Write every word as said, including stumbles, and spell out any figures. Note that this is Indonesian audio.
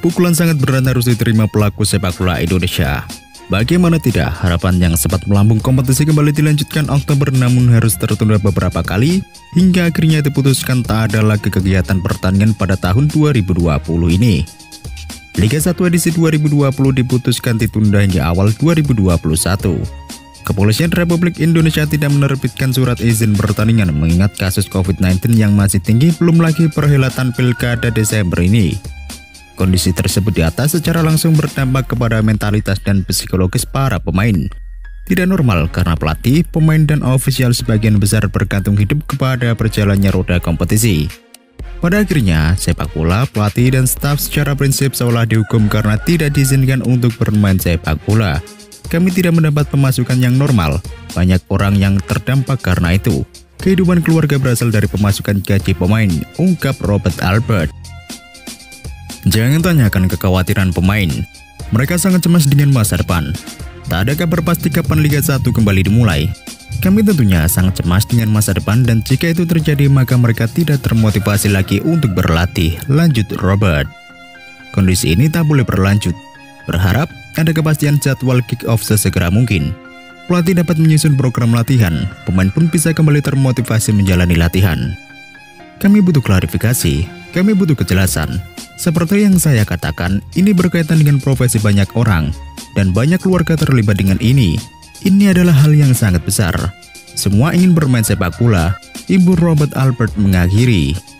pukulan sangat berat harus diterima pelaku sepak bola Indonesia. Bagaimana tidak, harapan yang sempat melambung kompetisi kembali dilanjutkan Oktober namun harus tertunda beberapa kali, hingga akhirnya diputuskan tak ada lagi kegiatan pertandingan pada tahun dua ribu dua puluh ini. Liga satu edisi dua ribu dua puluh diputuskan ditunda hingga awal dua ribu dua puluh satu. Kepolisian Republik Indonesia tidak menerbitkan surat izin pertandingan mengingat kasus covid sembilan belas yang masih tinggi, belum lagi perhelatan Pilkada Desember ini. Kondisi tersebut di atas secara langsung berdampak kepada mentalitas dan psikologis para pemain. Tidak normal karena pelatih, pemain, dan ofisial sebagian besar bergantung hidup kepada berjalannya roda kompetisi. Pada akhirnya, sepak bola, pelatih, dan staf secara prinsip seolah dihukum karena tidak diizinkan untuk bermain sepak bola. Kami tidak mendapat pemasukan yang normal, banyak orang yang terdampak karena itu. Kehidupan keluarga berasal dari pemasukan gaji pemain, ungkap Robert Albert. Jangan tanyakan kekhawatiran pemain, mereka sangat cemas dengan masa depan. Tak ada kabar pasti kapan Liga satu kembali dimulai. Kami tentunya sangat cemas dengan masa depan dan jika itu terjadi maka mereka tidak termotivasi lagi untuk berlatih, lanjut Robert. Kondisi ini tak boleh berlanjut. Berharap ada kepastian jadwal kick-off sesegera mungkin. Pelatih dapat menyusun program latihan, pemain pun bisa kembali termotivasi menjalani latihan. Kami butuh klarifikasi, kami butuh kejelasan. Seperti yang saya katakan, ini berkaitan dengan profesi banyak orang, dan banyak keluarga terlibat dengan ini. Ini adalah hal yang sangat besar. Semua ingin bermain sepak bola, Ibu Robert Albert mengakhiri.